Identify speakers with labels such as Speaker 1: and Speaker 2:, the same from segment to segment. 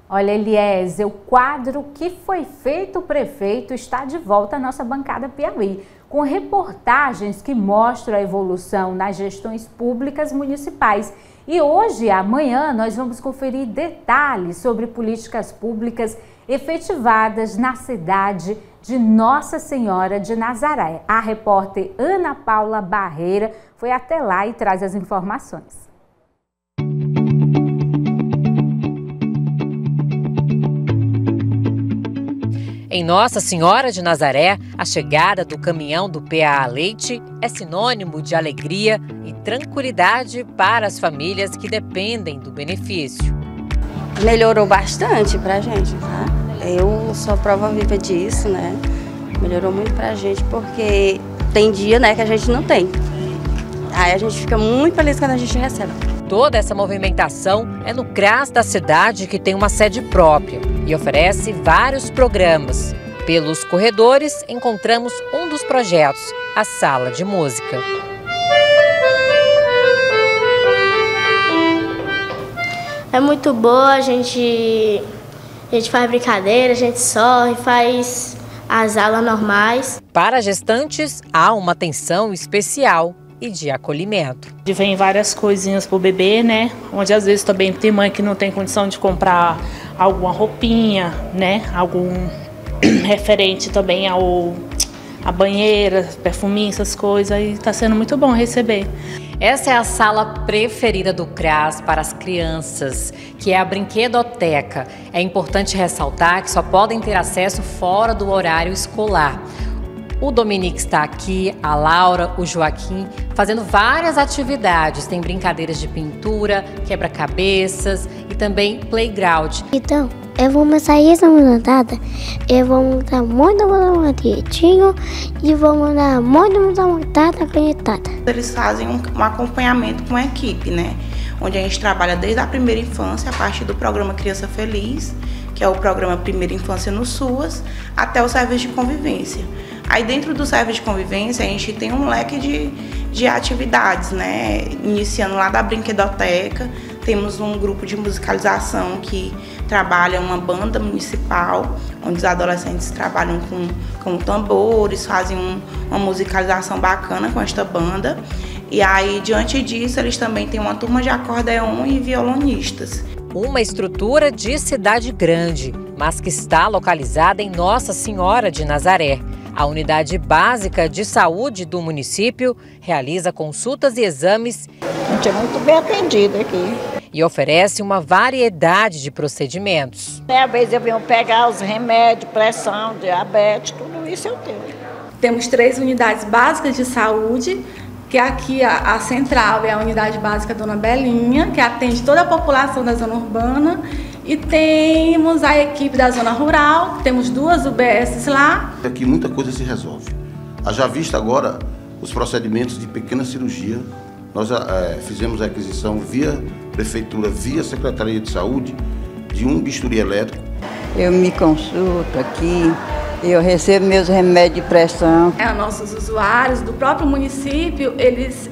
Speaker 1: Olha, Eliezer, o quadro Que Foi Feito o Prefeito está de volta à nossa bancada Piauí, com reportagens que mostram a evolução nas gestões públicas municipais. E hoje e amanhã nós vamos conferir detalhes sobre políticas públicas efetivadas na cidade de Nossa Senhora de Nazaré. A repórter Ana Paula Barreira foi até lá e traz as informações.
Speaker 2: Em Nossa Senhora de Nazaré, a chegada do caminhão do PAA Leite é sinônimo de alegria e tranquilidade para as famílias que dependem do benefício.
Speaker 3: Melhorou bastante pra gente, tá? Eu sou prova viva disso, né? Melhorou muito pra gente porque tem dia, né, que a gente não tem. Aí a gente fica muito feliz quando a gente recebe.
Speaker 2: Toda essa movimentação é no CRAS da cidade, que tem uma sede própria e oferece vários programas. Pelos corredores, encontramos um dos projetos, a Sala de Música.
Speaker 4: É muito boa, a gente faz brincadeira, a gente sorri, faz as aulas normais.
Speaker 2: Para gestantes, há uma atenção especial e de acolhimento.
Speaker 5: Vem várias coisinhas pro bebê, né? Onde às vezes também tem mãe que não tem condição de comprar alguma roupinha, né? Algum referente também a banheira, perfuminho, essas coisas. E tá sendo muito bom receber.
Speaker 2: Essa é a sala preferida do CRAS para as crianças, que é a brinquedoteca. É importante ressaltar que só podem ter acesso fora do horário escolar. O Dominique está aqui, a Laura, o Joaquim, fazendo várias atividades. Tem brincadeiras de pintura, quebra-cabeças e também playground.
Speaker 6: Então, eu vou começar essa montada, eu vou montar muito direitinho e vou montar muito montada acreditada.
Speaker 7: Eles fazem um acompanhamento com a equipe, né? Onde a gente trabalha desde a primeira infância, a partir do programa Criança Feliz, que é o programa Primeira Infância no SUAS, até o serviço de convivência. Aí dentro do serviço de convivência a gente tem um leque de atividades, né? Iniciando lá da brinquedoteca, temos um grupo de musicalização que trabalha uma banda municipal, onde os adolescentes trabalham com tambores, fazem uma musicalização bacana com esta banda. E aí, diante disso, eles também têm uma turma de acordeon e violonistas.
Speaker 2: Uma estrutura de cidade grande, mas que está localizada em Nossa Senhora de Nazaré. A Unidade Básica de Saúde do município realiza consultas e exames.
Speaker 8: A gente é muito bem atendido aqui.
Speaker 2: E oferece uma variedade de procedimentos.
Speaker 8: Às vezes eu venho pegar os remédios, pressão, diabetes, tudo isso eu tenho.
Speaker 9: Temos 3 unidades básicas de saúde, que aqui a central é a Unidade Básica Dona Belinha, que atende toda a população da zona urbana. E temos a equipe da zona rural, temos 2 UBS lá.
Speaker 10: Aqui muita coisa se resolve. Haja vista agora os procedimentos de pequena cirurgia. Nós fizemos a aquisição via Prefeitura, via Secretaria de Saúde, de um bisturi elétrico.
Speaker 11: Eu me consulto aqui, eu recebo meus remédios de pressão.
Speaker 9: Nossos usuários do próprio município, eles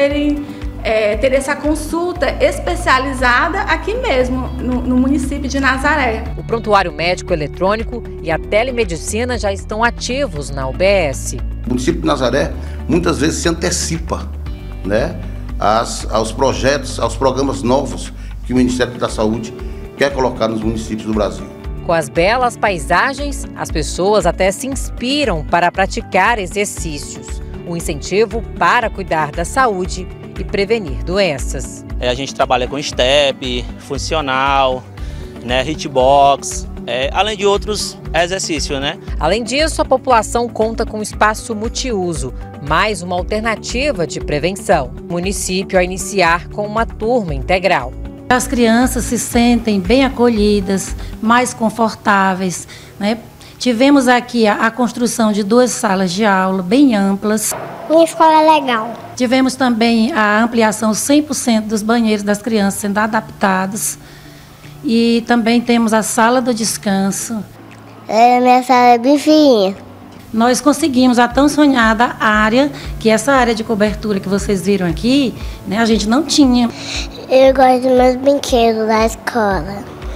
Speaker 9: ter essa consulta especializada aqui mesmo, no município de Nazaré.
Speaker 2: O prontuário médico eletrônico e a telemedicina já estão ativos na UBS.
Speaker 10: O município de Nazaré muitas vezes se antecipa, né, aos projetos, aos programas novos que o Ministério da Saúde quer colocar nos municípios do Brasil.
Speaker 2: Com as belas paisagens, as pessoas até se inspiram para praticar exercícios. Um incentivo para cuidar da saúde e prevenir doenças.
Speaker 12: A gente trabalha com step, funcional, né, hitbox, além de outros exercícios, né?
Speaker 2: Além disso, a população conta com espaço multiuso, mais uma alternativa de prevenção. O município a iniciar com uma turma integral.
Speaker 13: As crianças se sentem bem acolhidas, mais confortáveis, né? Tivemos aqui a construção de 2 salas de aula bem amplas.
Speaker 6: Minha escola é legal.
Speaker 13: Tivemos também a ampliação 100% dos banheiros das crianças sendo adaptados. E também temos a sala do descanso.
Speaker 6: Minha sala é bem fininha.
Speaker 13: Nós conseguimos a tão sonhada área, que essa área de cobertura que vocês viram aqui, né, a gente não tinha.
Speaker 6: Eu gosto dos meus brinquedos da escola.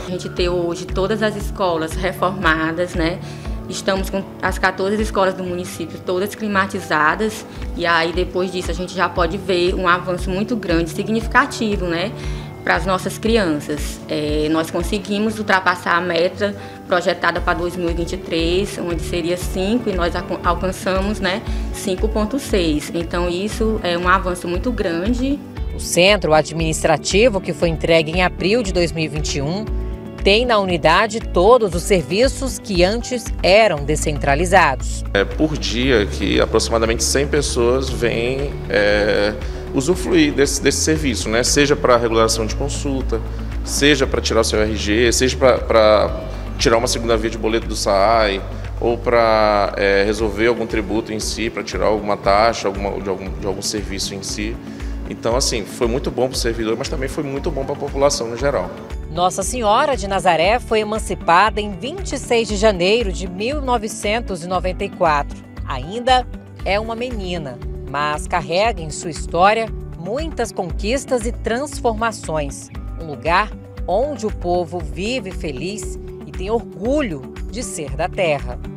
Speaker 14: A gente ter hoje todas as escolas reformadas, né? Estamos com as 14 escolas do município todas climatizadas e aí depois disso a gente já pode ver um avanço muito grande, significativo, né, para as nossas crianças. Nós conseguimos ultrapassar a meta projetada para 2023, onde seria 5 e nós alcançamos, né, 5,6. Então isso é um avanço muito grande.
Speaker 2: O centro administrativo, que foi entregue em abril de 2021, tem na unidade todos os serviços que antes eram descentralizados.
Speaker 15: Por dia que aproximadamente 100 pessoas vêm usufruir desse serviço, né? Seja para regulação de consulta, seja para tirar o seu RG, seja para tirar uma segunda via de boleto do SAAI, ou para resolver algum tributo em si, para tirar alguma taxa de algum serviço em si. Então, assim, foi muito bom para o servidor, mas também foi muito bom para a população no geral.
Speaker 2: Nossa Senhora de Nazaré foi emancipada em 26 de janeiro de 1994. Ainda é uma menina, mas carrega em sua história muitas conquistas e transformações. Um lugar onde o povo vive feliz e tem orgulho de ser da terra.